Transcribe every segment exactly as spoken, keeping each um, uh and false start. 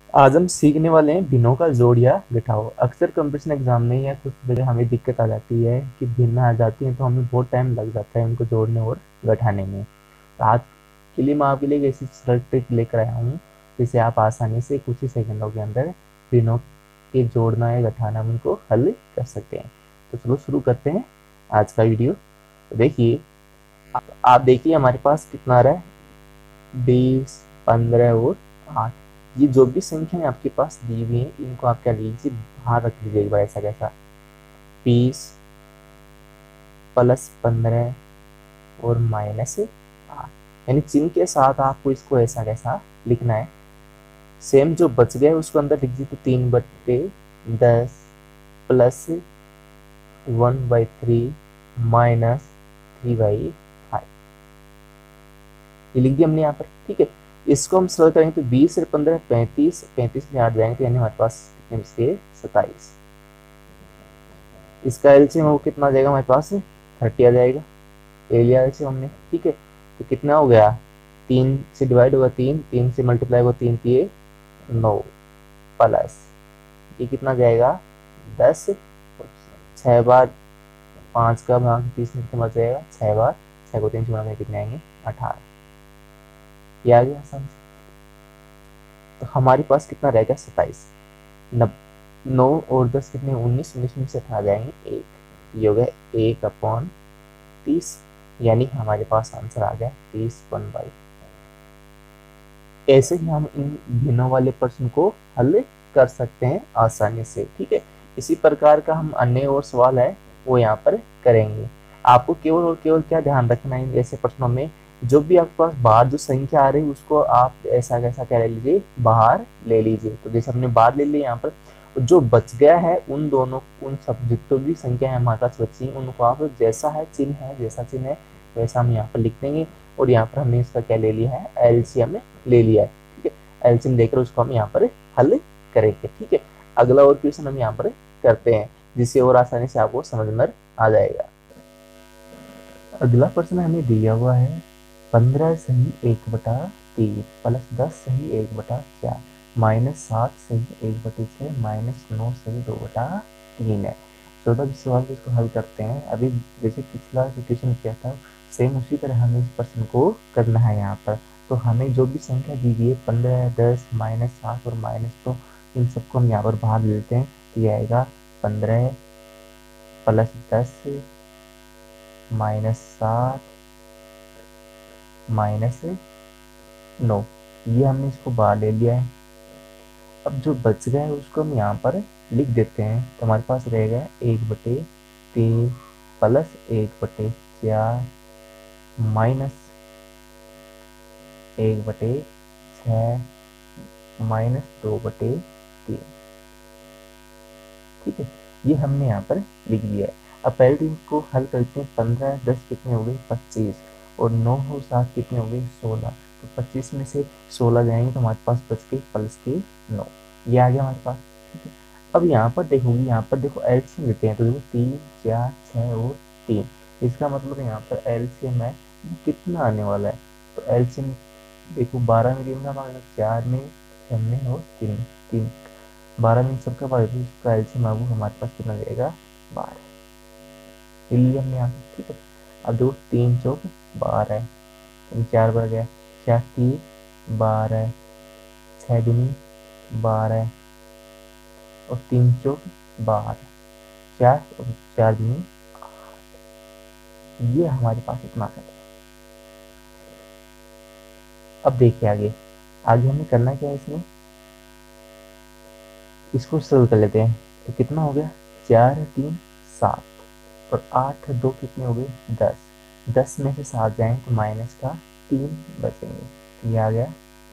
आज हम सीखने वाले हैं भिन्नों का जोड़ या घटाव। अक्सर कंपटीशन एग्जाम में या कुछ जगह हमें दिक्कत आ जाती है कि भिन्न आ जाती हैं, तो हमें बहुत टाइम लग जाता है उनको जोड़ने और घटाने में। तो आज के लिए मैं आपके लिए एक ऐसी सरल ट्रिक लेकर आया हूँ जिसे आप आसानी से कुछ ही सेकंडों के अंदर भिन्नों के जोड़ना या घटाना उनको हल कर सकते हैं। तो चलो शुरू करते हैं आज का वीडियो। तो देखिए, आप देखिए हमारे पास कितना आ रहा है, बीस, पंद्रह और आठ। ये जो भी संख्याएं आपके पास दी हुई हैं इनको आप क्या लीजिए, बाहर रख लीजिए एक बार ऐसा कैसा। बीस प्लस पंद्रह और माइनस आठ, यानी चिन्ह के साथ आपको इसको ऐसा कैसा लिखना है। सेम जो बच गया है उसको अंदर लिख दीजिए, तो तीन बट्टे दस plus one by three minus three by five, ये लिख दिया हमने यहाँ पर। ठीक है, इसको हम सरल करेंगे तो बीस से पंद्रह पैंतीस, पैंतीस में आठ जाएंगे तो यानी हमारे पास कितने बचते, सत्ताईस। इसका एलसीएम वो कितना आ जाएगा हमारे पास, थर्टी आ जाएगा। ले लिया एलसीएम हमने। ठीक है, तो कितना हो गया, तीन से डिवाइड होगा तीन, तीन से मल्टीप्लाई होगा तीन तीन नौ, प्लस ये कितना जाएगा दस, छः बार पाँच का भाग तीस में कितना बच जाएगा, छः बार, छः को तीन से गुणा कितने आएंगे, अठारह। ये आ गया आसान से। तो हमारे पास कितना रहेगा, सत्ताईस। नब नौ और दस कितने, उन्नीस, उन्नीस में से अठारह जाएंगे एक, ये हो गया एक अपॉन तीस, यानी हमारे पास आंसर आ गया तीस वन बाई। ऐसे ही हम इन भिन्नों वाले प्रश्न को हल कर सकते हैं आसानी से। ठीक है, इसी प्रकार का हम अन्य और सवाल है वो यहाँ पर करेंगे। आपको केवल और केवल क्या ध्यान रखना है, ऐसे प्रश्नों में जो भी आपके पास बाहर जो संख्या आ रही है उसको आप ऐसा कैसा क्या ले लीजिए, बाहर ले लीजिए। तो जैसे हमने बाहर ले लिया यहाँ पर, जो बच गया है उन दोनों, उन सब जितनी भी संख्या है हमारे पास बची उनको आप जैसा है चिन्ह है, जैसा चिन्ह है वैसा हम यहाँ पर लिख देंगे। और यहाँ पर हमने इसका क्या ले लिया है, एलसीएम ले लिया है। ठीक है, एलसीएम देकर उसको हम यहाँ पर हल करेंगे। ठीक है, अगला और क्वेश्चन हम यहाँ पर करते हैं जिससे और आसानी से आपको समझ में आ जाएगा। अगला प्रश्न हमें दिया हुआ है, पंद्रह सही एक बटा तीन प्लस दस सही एक बटा चार माइनस सात सही एक बटे छः माइनस नौ सही दो बटा तीन है। चौदह बीस सवाल को इसको हल करते हैं। अभी जैसे पिछला जो क्वेश्चन किया था सेम उसी तरह हमें इस प्रश्न को करना है यहाँ पर। तो हमें जो भी संख्या दी गई है पंद्रह, दस, माइनस सात और माइनस, तो इन सबको हम यहाँ पर बाहर ले लेते हैं। तो ये आएगा पंद्रह प्लस दस माइनस सात माइनस नौ, ये हमने इसको बाहर ले लिया है। अब जो बच गया है उसको हम यहाँ पर लिख देते हैं। तो हमारे पास रहेगा एक बटे तीन प्लस एक बटे चार माइनस एक बटे छः माइनस दो बटे तीन। ठीक है, ये हमने यहाँ पर लिख दिया है। अब पहले दिन को हल करते हैं। पंद्रह दस कितने हो गए, पच्चीस, और नौ और सात कितने हो गए, सोलह। तो पच्चीस में से सोलह जाएंगे तो हमारे पास बच गए प्लस के नौ, ये आ गया हमारे पास। ठीक है, अब यहाँ पर देखोगे, यहाँ पर देखो एलसीएम लेते हैं। तो देखो तीन, चार, छः और तीन, इसका मतलब यहाँ पर एलसीएम है कितना आने वाला है। तो एलसीएम देखो, बारह में तीन का भाग, चार में, छः में और तीन में, तीन बारह में सबका भाग, इसका एलसीएम आगू हमारे पास कितना जाएगा, बारह। लिया हमने यहाँ पे। ठीक है, अब देखो तीन चौक बारह, चार बार गया, चार तीन बारह, छः दूनी बारह और तीन चौक बारह, चार और चार दूनी, ये हमारे पास इतना है। अब देखिए आगे, आगे हमें करना क्या है, इसमें इसको सरल कर लेते हैं। तो कितना हो गया, चार तीन सात और आठ दो कितने हो गए, दस। दस में से सात जाएं तो माइनस का तीन बचेंगे, तो ये आ गया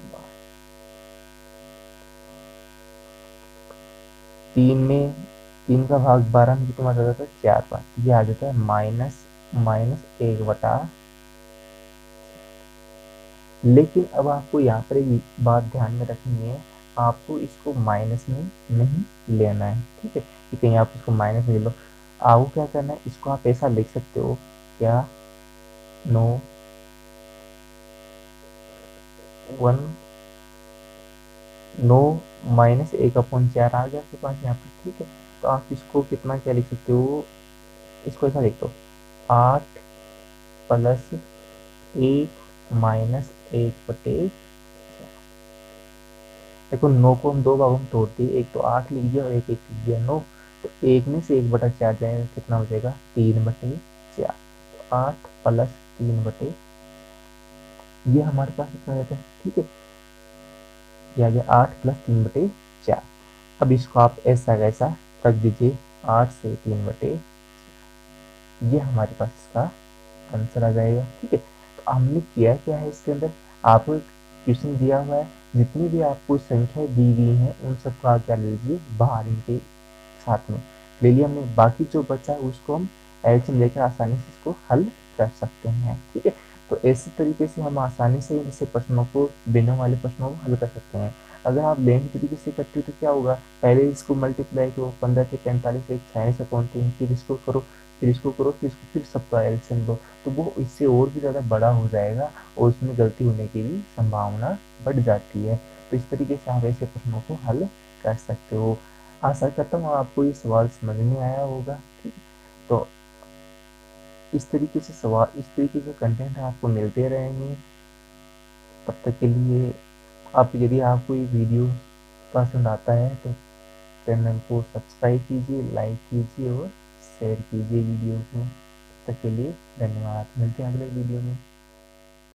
तीन में, तीन का भाग बारह में कितना बचा जाता है, चार बार, ये आ जाता है माइनस माइनस एक बटा। लेकिन अब आपको यहाँ पर एक बात ध्यान में रखनी है, आपको इसको माइनस में नहीं लेना है। ठीक है, कि कहीं आप इसको माइनस में ले लो। आपको क्या करना है, इसको आप ऐसा लिख सकते हो क्या, नो वन नो माइनस एक अपॉन चार आ गया आपके पास यहाँ पर, ठीक है। तो आप इसको कितना क्या लिख सकते हो, इसको ऐसा लिख दो, आठ प्लस एक माइनस एक बटे, देखो नौ को हम दो भागों में तोड़ दिए, एक तो आठ लिख दिया और एक एक लिख दिया नौ, तो एक में से एक बटा चार जाएगा, कितना बचेगा तीन बटे चार। तो आठ प्लस तीन बटे, ये हमारे पास कितना रहता है, ठीक है, ये आ गया आठ प्लस तीन बटे चार। अब इसको आप ऐसा कैसा रख दीजिए, आठ से तीन बटे, ये हमारे पास इसका आंसर आ जाएगा, ठीक है। तो हमने किया क्या है इसके अंदर, आपको एक क्वेश्चन दिया हुआ है, जितनी भी आपको संख्याएं दी गई हैं उन सबको आप क्या ले लीजिए बाहर इनके साथ में ले लिया हमने, बाकी जो बचा है उसको हम एलसीएम लेकर आसानी से इसको हल कर सकते हैं, ठीक है। तो ऐसे तरीके से हम आसानी से इनसे प्रश्नों को, बिनों वाले प्रश्नों को हल कर सकते हैं। अगर आप लेंथ तरीके से करते हो तो क्या होगा, पहले इसको मल्टीप्लाई करो, पंद्रह से पैंतालीस एक छियालीस अपॉन तीन, फिर इसको करो, फिर इसको करो, फिर इसको फिर सबका एलसीएम दो, तो वो इससे और भी ज़्यादा बड़ा हो जाएगा और उसमें गलती होने की भी संभावना बढ़ जाती है। तो इस तरीके से आप ऐसे प्रश्नों को हल कर सकते हो। आशा करता हूँ आपको ये सवाल समझ में आया होगा, ठीक है। तो इस तरीके से सवाल, इस तरीके के कंटेंट आपको मिलते रहेंगे। तब तक के लिए आप, यदि आपको ये वीडियो पसंद आता है तो चैनल को सब्सक्राइब कीजिए, लाइक कीजिए और शेयर कीजिए वीडियो को। तब तक के लिए धन्यवाद, मिलते हैं अगले वीडियो में।